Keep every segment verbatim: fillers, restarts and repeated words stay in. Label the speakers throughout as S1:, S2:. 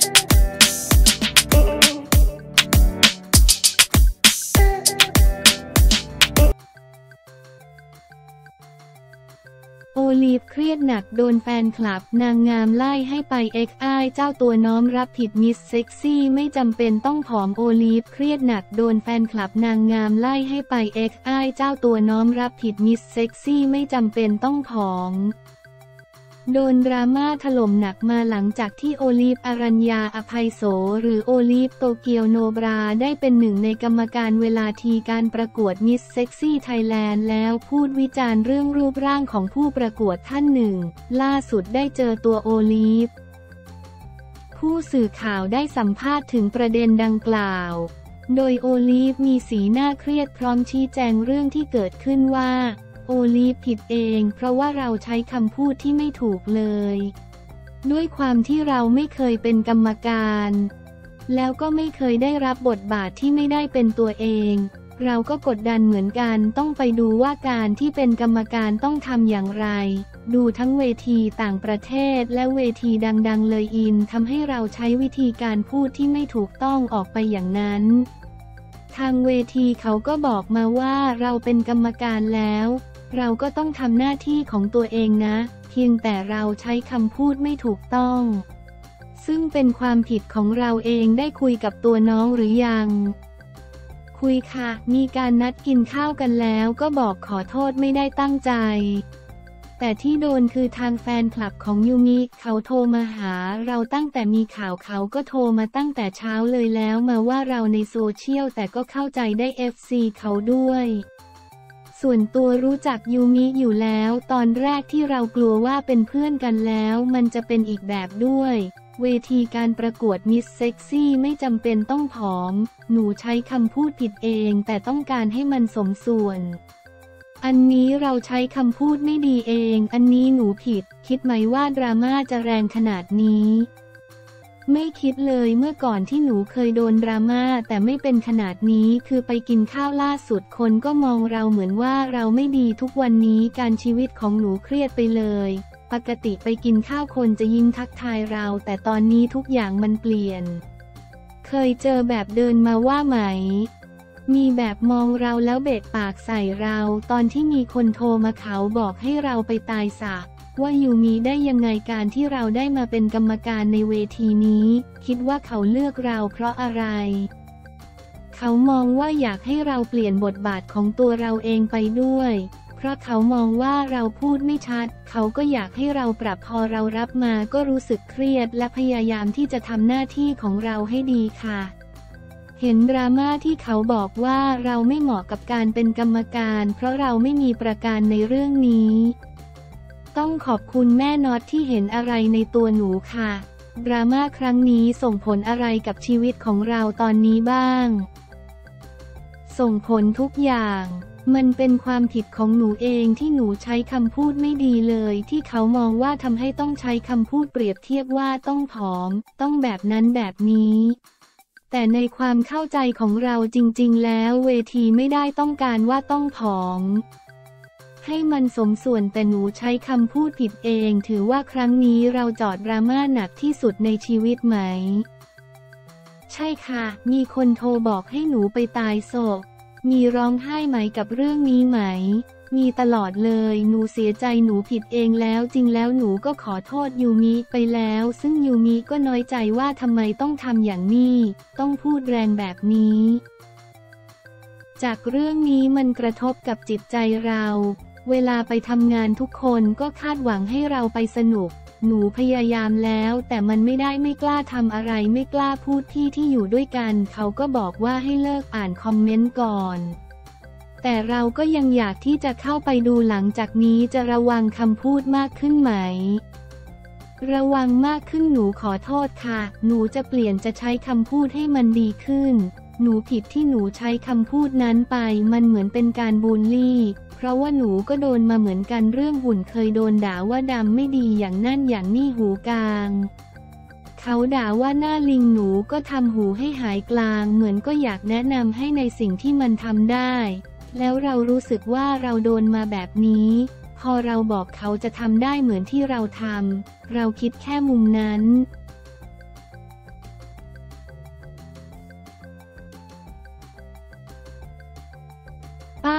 S1: โอลีฟเครียดหนักโดนแฟนคลับนางงามไล่ให้ไปเอ็กซ์อ้ายเจ้าตัวน้อมรับผิดมิสเซ็กซี่ไม่จำเป็นต้องผอมโอลีฟเครียดหนักโดนแฟนคลับนางงามไล่ให้ไปเอ็กซ์อ้ายเจ้าตัวน้อมรับผิดมิสเซ็กซี่ไม่จำเป็นต้องผอมโดนดราม่าถล่มหนักมาหลังจากที่โอลีฟอรัญญาอภัยโสหรือโอลีฟโตเกียวโนบราได้เป็นหนึ่งในกรรมการเวลาทีการประกวดมิสเซ็กซี่ไทยแลนด์แล้วพูดวิจารณ์เรื่องรูปร่างของผู้ประกวดท่านหนึ่งล่าสุดได้เจอตัวโอลีฟผู้สื่อข่าวได้สัมภาษณ์ถึงประเด็นดังกล่าวโดยโอลีฟมีสีหน้าเครียดพร้อมชี้แจงเรื่องที่เกิดขึ้นว่าโอลีฟผิดเองเพราะว่าเราใช้คำพูดที่ไม่ถูกเลยด้วยความที่เราไม่เคยเป็นกรรมการแล้วก็ไม่เคยได้รับบทบาทที่ไม่ได้เป็นตัวเองเราก็กดดันเหมือนกันต้องไปดูว่าการที่เป็นกรรมการต้องทำอย่างไรดูทั้งเวทีต่างประเทศและเวทีดังๆเลยอินทำให้เราใช้วิธีการพูดที่ไม่ถูกต้องออกไปอย่างนั้นทางเวทีเขาก็บอกมาว่าเราเป็นกรรมการแล้วเราก็ต้องทำหน้าที่ของตัวเองนะเพียงแต่เราใช้คำพูดไม่ถูกต้องซึ่งเป็นความผิดของเราเองได้คุยกับตัวน้องหรือยังคุยค่ะมีการนัดกินข้าวกันแล้วก็บอกขอโทษไม่ได้ตั้งใจแต่ที่โดนคือทางแฟนคลับของยูมิเขาโทรมาหาเราตั้งแต่มีข่าวเขาก็โทรมาตั้งแต่เช้าเลยแล้วมาว่าเราในโซเชียลแต่ก็เข้าใจได้ เอฟ ซี เขาด้วยส่วนตัวรู้จักยูมิอยู่แล้วตอนแรกที่เรากลัวว่าเป็นเพื่อนกันแล้วมันจะเป็นอีกแบบด้วยเวทีการประกวดมิสเซ็กซี่ไม่จำเป็นต้องผอมหนูใช้คำพูดผิดเองแต่ต้องการให้มันสมส่วนอันนี้เราใช้คำพูดไม่ดีเองอันนี้หนูผิดคิดไหมว่าดราม่าจะแรงขนาดนี้ไม่คิดเลยเมื่อก่อนที่หนูเคยโดนดราม่าแต่ไม่เป็นขนาดนี้คือไปกินข้าวล่าสุดคนก็มองเราเหมือนว่าเราไม่ดีทุกวันนี้การชีวิตของหนูเครียดไปเลยปกติไปกินข้าวคนจะยิ้มทักทายเราแต่ตอนนี้ทุกอย่างมันเปลี่ยนเคยเจอแบบเดินมาว่าไหมมีแบบมองเราแล้วเบะปากใส่เราตอนที่มีคนโทรมาเขาบอกให้เราไปตายซะว่ายูมีได้ยังไงการที่เราได้มาเป็นกรรมการในเวทีนี้คิดว่าเขาเลือกเราเพราะอะไรเขามองว่าอยากให้เราเปลี่ยนบทบาทของตัวเราเองไปด้วยเพราะเขามองว่าเราพูดไม่ชัดเขาก็อยากให้เราปรับพอเรารับมาก็รู้สึกเครียดและพยายามที่จะทำหน้าที่ของเราให้ดีค่ะเห็นดราม่าที่เขาบอกว่าเราไม่เหมาะกับการเป็นกรรมการเพราะเราไม่มีประการในเรื่องนี้ต้องขอบคุณแม่น็อตที่เห็นอะไรในตัวหนูค่ะดราม่าครั้งนี้ส่งผลอะไรกับชีวิตของเราตอนนี้บ้างส่งผลทุกอย่างมันเป็นความผิดของหนูเองที่หนูใช้คำพูดไม่ดีเลยที่เขามองว่าทำให้ต้องใช้คำพูดเปรียบเทียบว่าต้องผอมต้องแบบนั้นแบบนี้แต่ในความเข้าใจของเราจริงๆแล้วเวทีไม่ได้ต้องการว่าต้องผอมให้มันสมส่วนแต่หนูใช้คำพูดผิดเองถือว่าครั้งนี้เราจอดดราม่าหนักที่สุดในชีวิตไหมใช่ค่ะมีคนโทรบอกให้หนูไปตายโศกมีร้องไห้ไหมกับเรื่องนี้ไหมมีตลอดเลยหนูเสียใจหนูผิดเองแล้วจริงแล้วหนูก็ขอโทษยูมิไปแล้วซึ่งยูมิก็น้อยใจว่าทำไมต้องทำอย่างนี้ต้องพูดแรงแบบนี้จากเรื่องนี้มันกระทบกับจิตใจเราเวลาไปทำงานทุกคนก็คาดหวังให้เราไปสนุกหนูพยายามแล้วแต่มันไม่ได้ไม่กล้าทำอะไรไม่กล้าพูดที่ที่อยู่ด้วยกันเขาก็บอกว่าให้เลิกอ่านคอมเมนต์ก่อนแต่เราก็ยังอยากที่จะเข้าไปดูหลังจากนี้จะระวังคำพูดมากขึ้นไหมระวังมากขึ้นหนูขอโทษค่ะหนูจะเปลี่ยนจะใช้คำพูดให้มันดีขึ้นหนูผิดที่หนูใช้คำพูดนั้นไปมันเหมือนเป็นการบูลลี่เพราะว่าหนูก็โดนมาเหมือนกันเรื่องหุ่นเคยโดนด่าว่าดำไม่ดีอย่างนั่นอย่างนี่หูกลางเขาด่าว่าหน้าลิงหนูก็ทำหูให้หายกลางเหมือนก็อยากแนะนำให้ในสิ่งที่มันทำได้แล้วเรารู้สึกว่าเราโดนมาแบบนี้พอเราบอกเขาจะทำได้เหมือนที่เราทำเราคิดแค่มุมนั้น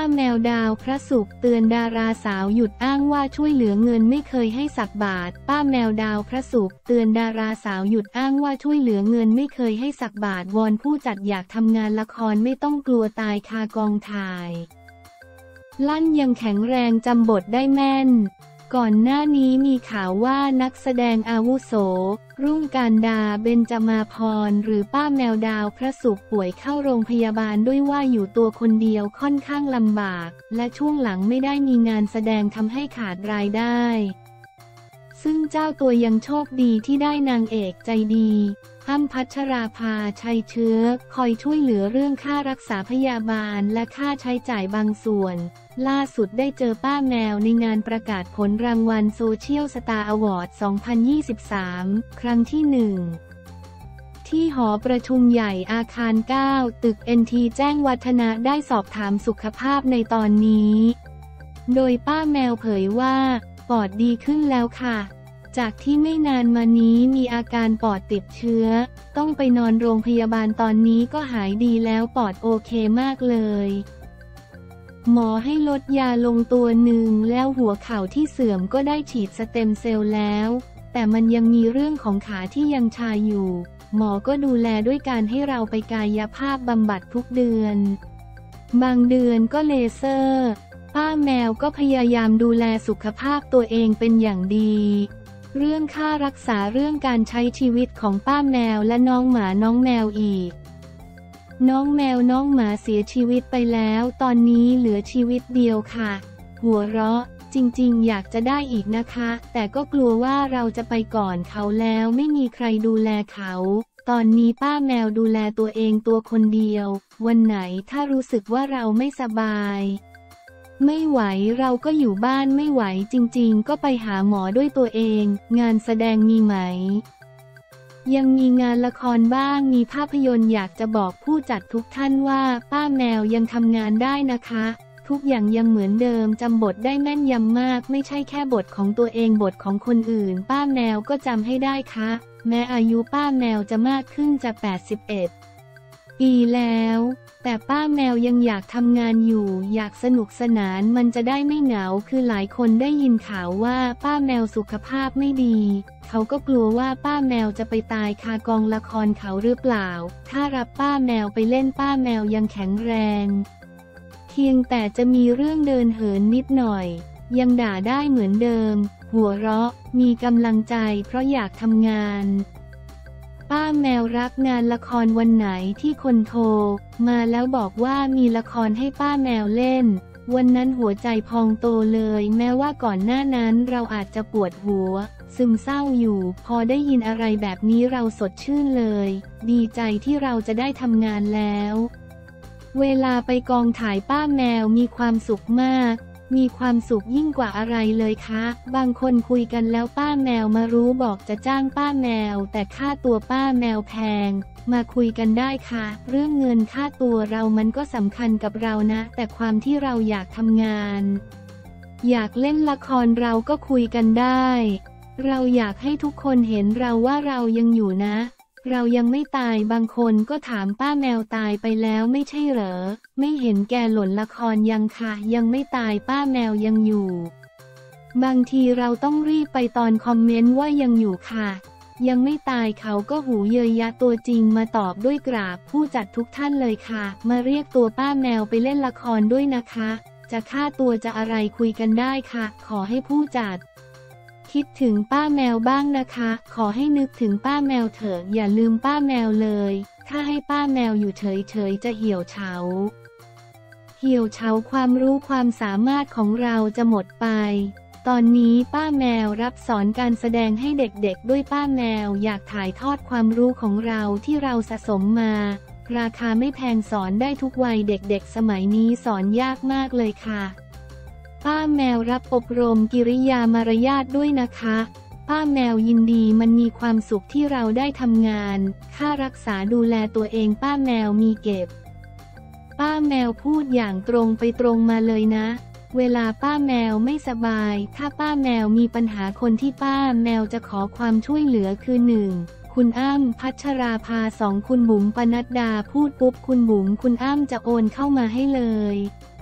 S1: แมวดาวพระศุกร์เตือนดาราสาวหยุดอ้างว่าช่วยเหลือเงินไม่เคยให้สักบาทป้าแมวดาวพระศุกร์เตือนดาราสาวหยุดอ้างว่าช่วยเหลือเงินไม่เคยให้สักบาทวอนผู้จัดอยากทำงานละครไม่ต้องกลัวตายคากองถ่ายลั่นยังแข็งแรงจำบทได้แม่นก่อนหน้านี้มีข่าวว่านักแสดงอาวุโสรุ่งการดาเบญจมาพรหรือป้าแมวดาวพระศุกร์ป่วยเข้าโรงพยาบาลด้วยว่าอยู่ตัวคนเดียวค่อนข้างลำบากและช่วงหลังไม่ได้มีงานแสดงทำให้ขาดรายได้ซึ่งเจ้าตัวยังโชคดีที่ได้นางเอกใจดีอ้ำพัชราภาชัยเชื้อคอยช่วยเหลือเรื่องค่ารักษาพยาบาลและค่าใช้จ่ายบางส่วนล่าสุดได้เจอป้าแมวในงานประกาศผลรางวัลโซเชียลสตาร์อวอร์ด สองพันยี่สิบสาม ครั้งที่หนึ่งที่หอประชุมใหญ่อาคาร เก้า ตึก เอ็น ที แจ้งวัฒนะได้สอบถามสุขภาพในตอนนี้โดยป้าแมวเผยว่าปอดดีขึ้นแล้วค่ะจากที่ไม่นานมานี้มีอาการปอดติดเชื้อต้องไปนอนโรงพยาบาลตอนนี้ก็หายดีแล้วปอดโอเคมากเลยหมอให้ลดยาลงตัวหนึ่งแล้วหัวเข่าที่เสื่อมก็ได้ฉีดสเต็มเซลล์แล้วแต่มันยังมีเรื่องของขาที่ยังชาอยู่หมอก็ดูแลด้วยการให้เราไปกายภาพบำบัดทุกเดือนบางเดือนก็เลเซอร์ป้าแมวก็พยายามดูแลสุขภาพตัวเองเป็นอย่างดีเรื่องค่ารักษาเรื่องการใช้ชีวิตของป้าแมวและน้องหมาน้องแมวอีกน้องแมวน้องหมาเสียชีวิตไปแล้วตอนนี้เหลือชีวิตเดียวค่ะหัวเราะจริงๆอยากจะได้อีกนะคะแต่ก็กลัวว่าเราจะไปก่อนเขาแล้วไม่มีใครดูแลเขาตอนนี้ป้าแมวดูแลตัวเองตัวคนเดียววันไหนถ้ารู้สึกว่าเราไม่สบายไม่ไหวเราก็อยู่บ้านไม่ไหวจริงๆก็ไปหาหมอด้วยตัวเองงานแสดงมีไหมยังมีงานละครบ้างมีภาพยนตร์อยากจะบอกผู้จัดทุกท่านว่าป้าแมวยังทำงานได้นะคะทุกอย่างยังเหมือนเดิมจำบทได้แม่นยำมากไม่ใช่แค่บทของตัวเองบทของคนอื่นป้าแมวก็จำให้ได้คะแม้อายุป้าแมวจะมากขึ้นจะแปดสิบเอ็ดปีแล้วแต่ป้าแมวยังอยากทำงานอยู่อยากสนุกสนานมันจะได้ไม่เหงาคือหลายคนได้ยินข่าวว่าป้าแมวสุขภาพไม่ดีเขาก็กลัวว่าป้าแมวจะไปตายคากองละครเขาหรือเปล่าถ้ารับป้าแมวไปเล่นป้าแมวยังแข็งแรงเพียงแต่จะมีเรื่องเดินเหินนิดหน่อยยังด่าได้เหมือนเดิมหัวเราะมีกำลังใจเพราะอยากทำงานป้าแมวรักงานละครวันไหนที่คนโทรมาแล้วบอกว่ามีละครให้ป้าแมวเล่นวันนั้นหัวใจพองโตเลยแม้ว่าก่อนหน้านั้นเราอาจจะปวดหัวซึมเศร้าอยู่พอได้ยินอะไรแบบนี้เราสดชื่นเลยดีใจที่เราจะได้ทำงานแล้วเวลาไปกองถ่ายป้าแมวมีความสุขมากมีความสุขยิ่งกว่าอะไรเลยคะบางคนคุยกันแล้วป้าแมวมารู้บอกจะจ้างป้าแมวแต่ค่าตัวป้าแมวแพงมาคุยกันได้ค่ะเรื่องเงินค่าตัวเรามันก็สำคัญกับเรานะแต่ความที่เราอยากทำงานอยากเล่นละครเราก็คุยกันได้เราอยากให้ทุกคนเห็นเราว่าเรายังอยู่นะเรายังไม่ตายบางคนก็ถามป้าแมวตายไปแล้วไม่ใช่เหรอไม่เห็นแกหล่นละครยังค่ะยังไม่ตายป้าแมวยังอยู่บางทีเราต้องรีบไปตอนคอมเมนต์ว่ายังอยู่ค่ะยังไม่ตายเขาก็หูเยยยะตัวจริงมาตอบด้วยกราบผู้จัดทุกท่านเลยค่ะมาเรียกตัวป้าแมวไปเล่นละครด้วยนะคะจะค่าตัวจะอะไรคุยกันได้ค่ะขอให้ผู้จัดคิดถึงป้าแมวบ้างนะคะขอให้นึกถึงป้าแมวเถอะอย่าลืมป้าแมวเลยถ้าให้ป้าแมวอยู่เฉยๆจะเหี่ยวเฉาเหี่ยวเฉาความรู้ความสามารถของเราจะหมดไปตอนนี้ป้าแมวรับสอนการแสดงให้เด็กๆด้วยป้าแมวอยากถ่ายทอดความรู้ของเราที่เราสะสมมาราคาไม่แพงสอนได้ทุกวัยเด็กๆสมัยนี้สอนยากมากเลยค่ะป้าแมวรับอบรมกิริยามารยาทด้วยนะคะป้าแมวยินดีมันมีความสุขที่เราได้ทำงานค่ารักษาดูแลตัวเองป้าแมวมีเก็บป้าแมวพูดอย่างตรงไปตรงมาเลยนะเวลาป้าแมวไม่สบายถ้าป้าแมวมีปัญหาคนที่ป้าแมวจะขอความช่วยเหลือคือหนึ่งคุณอ้ำพัชราภาสองคุณบุ๋มปนัดดาพูดปุ๊บคุณบุ๋มคุณอ้ำจะโอนเข้ามาให้เลย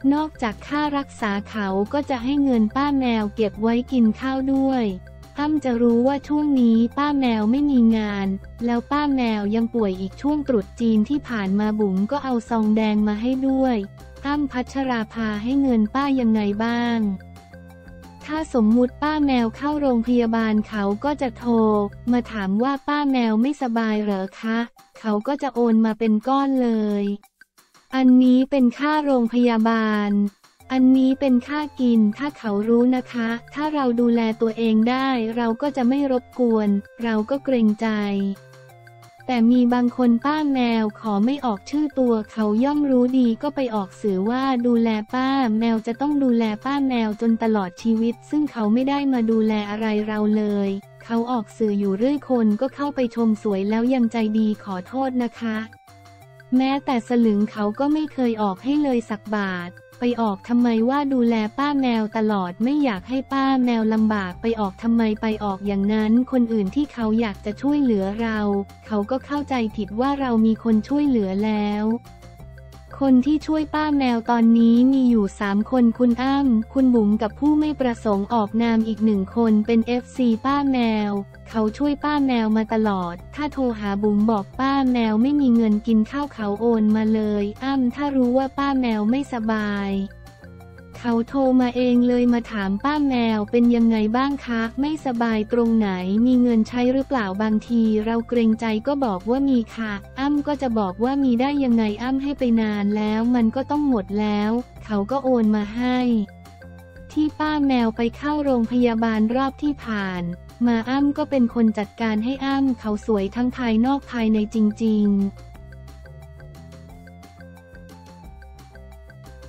S1: นอกจากค่ารักษาเขาก็จะให้เงินป้าแมวเก็บไว้กินข้าวด้วยอ้ำจะรู้ว่าช่วงนี้ป้าแมวไม่มีงานแล้วป้าแมวยังป่วยอีกช่วงตรุษจีนที่ผ่านมาบุ๋มก็เอาซองแดงมาให้ด้วยอ้ำพัชราภาให้เงินป้ายังไงบ้างถ้าสมมุติป้าแมวเข้าโรงพยาบาลเขาก็จะโทรมาถามว่าป้าแมวไม่สบายเหรอคะเขาก็จะโอนมาเป็นก้อนเลยอันนี้เป็นค่าโรงพยาบาลอันนี้เป็นค่ากินถ้าเขารู้นะคะถ้าเราดูแลตัวเองได้เราก็จะไม่รบกวนเราก็เกรงใจแต่มีบางคนป้าแมวขอไม่ออกชื่อตัวเขาย่อมรู้ดีก็ไปออกสื่อว่าดูแลป้าแมวจะต้องดูแลป้าแมวจนตลอดชีวิตซึ่งเขาไม่ได้มาดูแลอะไรเราเลยเขาออกสื่ออยู่เรื่อยคนก็เข้าไปชมสวยแล้วยังใจดีขอโทษนะคะแม้แต่สลึงเขาก็ไม่เคยออกให้เลยสักบาทไปออกทำไมว่าดูแลป้าแมวตลอดไม่อยากให้ป้าแมวลำบากไปออกทำไมไปออกอย่างนั้นคนอื่นที่เขาอยากจะช่วยเหลือเราเขาก็เข้าใจผิดว่าเรามีคนช่วยเหลือแล้วคนที่ช่วยป้าแมวตอนนี้มีอยู่สามคนคุณอ้ำคุณบุ๋มกับผู้ไม่ประสงค์ออกนามอีกหนึ่งคนเป็น เอฟ ซี ป้าแมวเขาช่วยป้าแมวมาตลอดถ้าโทรหาบุ๋มบอกป้าแมวไม่มีเงินกินข้าวเขาโอนมาเลยอ้ำถ้ารู้ว่าป้าแมวไม่สบายเขาโทรมาเองเลยมาถามป้าแมวเป็นยังไงบ้างคะไม่สบายตรงไหนมีเงินใช้หรือเปล่าบางทีเราเกรงใจก็บอกว่ามีค่ะอ้ำก็จะบอกว่ามีได้ยังไงอ้ำให้ไปนานแล้วมันก็ต้องหมดแล้วเขาก็โอนมาให้ที่ป้าแมวไปเข้าโรงพยาบาลรอบที่ผ่านมาอ้ำก็เป็นคนจัดการให้อ้ำเขาสวยทั้งภายนอกภายในจริง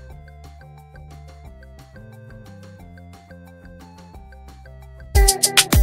S1: ๆ